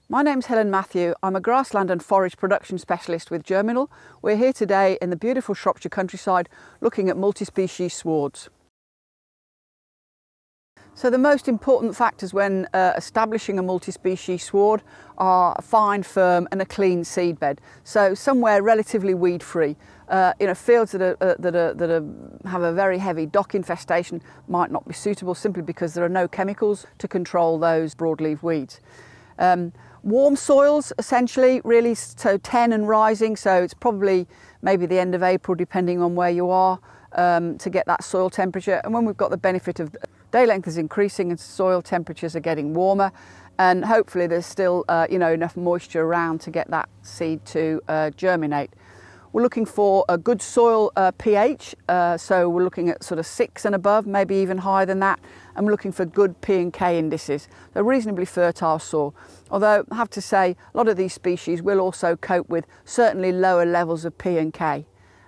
My name's Helen Mathieu. I'm a grassland and forage production specialist with Germinal. We're here today in the beautiful Shropshire countryside looking at multi-species swards. So the most important factors when establishing a multi-species sward are a fine, firm and a clean seedbed. So somewhere relatively weed-free. Fields that have a very heavy dock infestation might not be suitable simply because there are no chemicals to control those broadleaf weeds. Warm soils, essentially, really, so 10 and rising, so it's probably maybe the end of April, depending on where you are, to get that soil temperature. And when we've got the benefit of day length is increasing and soil temperatures are getting warmer, and hopefully there's still enough moisture around to get that seed to germinate. We're looking for a good soil pH, so we're looking at sort of 6 and above, maybe even higher than that. And we're looking for good P and K indices, so reasonably fertile soil. Although I have to say, a lot of these species will also cope with certainly lower levels of P and K.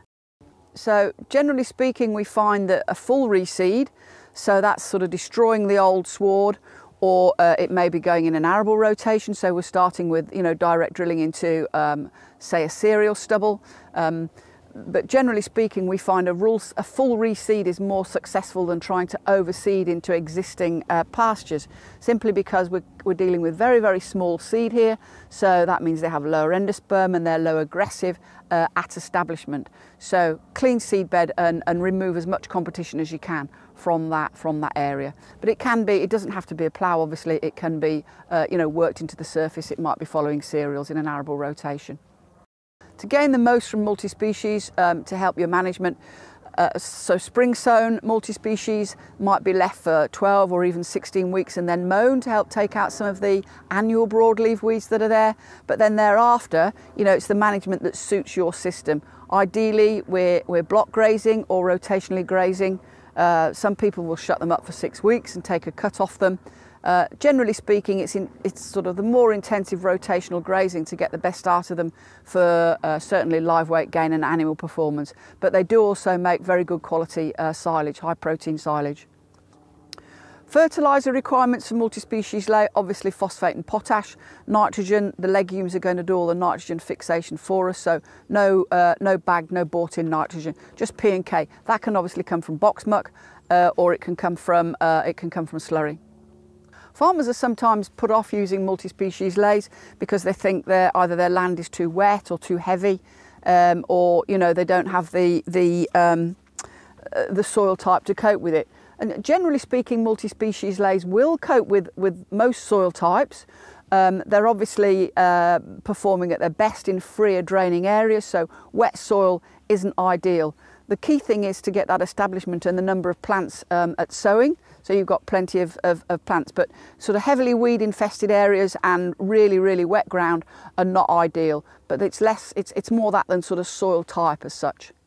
So generally speaking, we find that a full reseed, so that's sort of destroying the old sward, or it may be going in an arable rotation, so we're starting with direct drilling into say a cereal stubble. But generally speaking, we find a full reseed is more successful than trying to overseed into existing pastures, simply because we're dealing with very, very small seed here. So that means they have lower endosperm and they're low aggressive at establishment. So clean seed bed and remove as much competition as you can from that area. But it doesn't have to be a plough, obviously. It can be worked into the surface. It might be following cereals in an arable rotation. To gain the most from multi-species, to help your management, so spring sown multi-species might be left for 12 or even 16 weeks and then mown to help take out some of the annual broadleaf weeds that are there. But then thereafter, it's the management that suits your system. Ideally, we're block grazing or rotationally grazing. Some people will shut them up for 6 weeks and take a cut off them. Generally speaking, it's sort of the more intensive rotational grazing to get the best out of them for certainly live weight gain and animal performance. But they do also make very good quality silage, high protein silage. Fertiliser requirements for multi-species ley, obviously phosphate and potash. Nitrogen, the legumes are going to do all the nitrogen fixation for us, so no bagged, no bought-in nitrogen, just P and K. That can obviously come from box muck, or it can come from slurry. Farmers are sometimes put off using multi-species leys because they think either their land is too wet or too heavy, or they don't have the soil type to cope with it. And generally speaking, multi-species leys will cope with most soil types. They're obviously performing at their best in freer draining areas, so wet soil isn't ideal. The key thing is to get that establishment and the number of plants at sowing. So you've got plenty of plants, but sort of heavily weed infested areas and really, really wet ground are not ideal. But it's more that than sort of soil type as such.